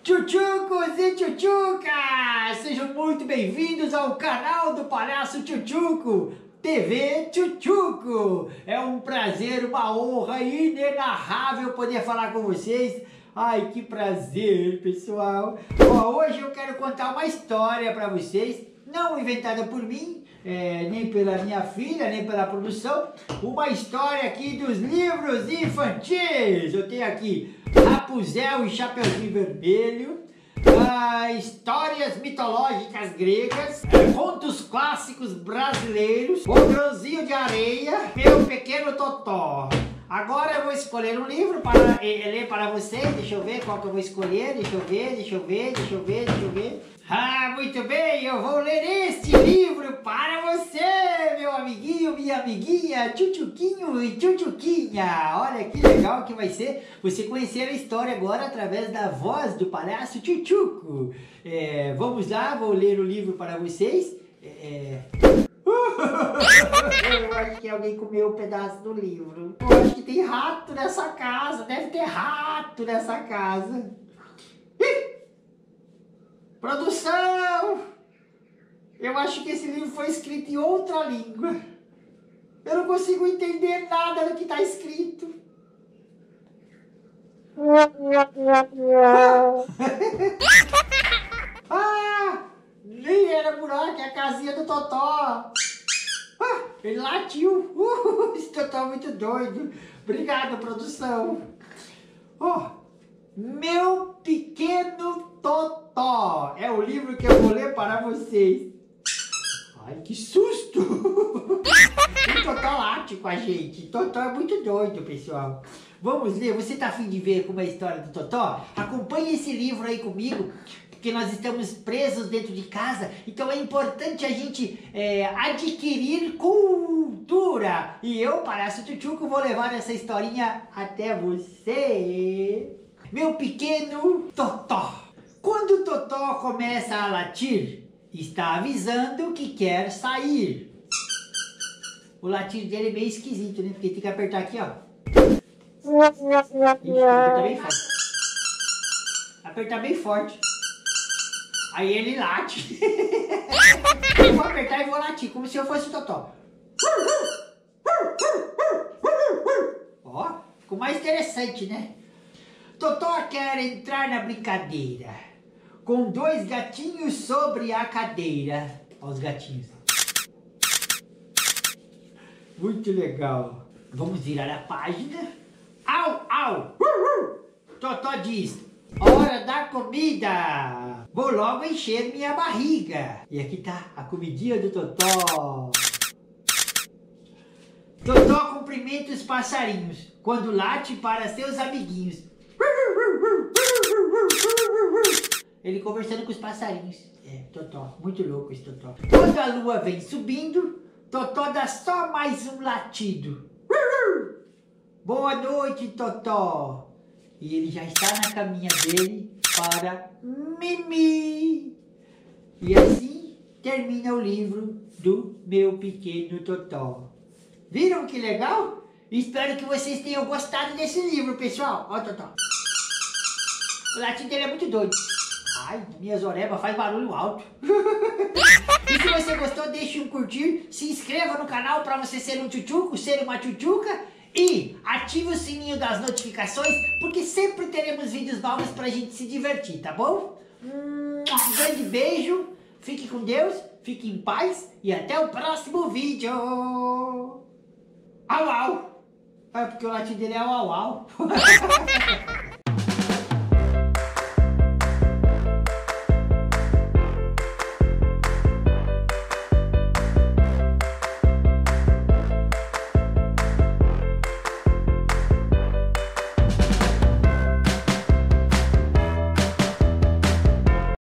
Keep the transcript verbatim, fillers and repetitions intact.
Tchutchucos e tchutchucas! Sejam muito bem-vindos ao canal do Palhaço Tchutchuco, T V Tchutchuco. É um prazer, uma honra inenarrável poder falar com vocês. Ai, que prazer, pessoal! Ó, hoje eu quero contar uma história para vocês, não inventada por mim, é, nem pela minha filha, nem pela produção. Uma história aqui dos livros infantis. Eu tenho aqui Rapunzel e Chapeuzinho Vermelho, ah, histórias mitológicas gregas, contos clássicos brasileiros, O Grãozinho de Areia, Meu Pequeno Totó. Agora eu vou escolher um livro para eh, ler para vocês. Deixa eu ver qual que eu vou escolher. Deixa eu ver, deixa eu ver, deixa eu ver, deixa eu ver. Ah, muito bem, eu vou ler este livro para você, meu amiguinho, minha amiguinha, tchutchuquinho e tchutchuquinha. Olha que legal que vai ser você conhecer a história agora através da voz do Palhaço Tchutchuco. É, vamos lá, vou ler o livro para vocês. É... Eu acho que alguém comeu um pedaço do livro. Eu acho que tem rato nessa casa, deve ter rato nessa casa. Ih! Produção! Eu acho que esse livro foi escrito em outra língua. Eu não consigo entender nada do que está escrito. Ah! Nem era buraco, é a casinha do Totó. Ah, ele latiu. Uh, esse Totó é muito doido. Obrigado, produção. Oh, Meu Pequeno Totó é o livro que eu vou ler para vocês. Ai, que susto! O Totó late com a gente. Totó é muito doido, pessoal. Vamos ler. Você tá afim de ver como é a história do Totó? Acompanhe esse livro aí comigo, porque nós estamos presos dentro de casa, então é importante a gente é, adquirir cultura. E eu, Palhaço Tchutchuco, vou levar essa historinha até você. Meu Pequeno Totó. Quando o Totó começa a latir, está avisando que quer sair. O latir dele é meio esquisito, né? Porque tem que apertar aqui, ó. Ixi, apertar bem forte. Apertar bem forte. Aí ele late. Eu vou apertar e vou latir, como se eu fosse o Totó. Ó, ficou mais interessante, né? Totó quer entrar na brincadeira com dois gatinhos sobre a cadeira. Olha os gatinhos. Muito legal. Vamos virar a página. Au, au. Totó diz: hora da comida. Vou logo encher minha barriga. E aqui tá a comidinha do Totó. Totó cumprimenta os passarinhos quando late para seus amiguinhos. Ele conversando com os passarinhos. É, Totó, muito louco esse Totó. Quando a lua vem subindo, Totó dá só mais um latido. Boa noite, Totó. E ele já está na caminha dele para Mimi. E assim termina o livro do Meu Pequeno Totó. Viram que legal? Espero que vocês tenham gostado desse livro, pessoal. Ó, Totó. O latim dele é muito doido. Ai, minhas orebas faz barulho alto. E se você gostou, deixe um curtir. Se inscreva no canal para você ser um tchutchuco, ser uma tchutchuca. E ative o sininho das notificações, porque sempre teremos vídeos novos pra gente se divertir, tá bom? Um grande beijo, fique com Deus, fique em paz e até o próximo vídeo. Au, au. É porque o latim dele é au, au.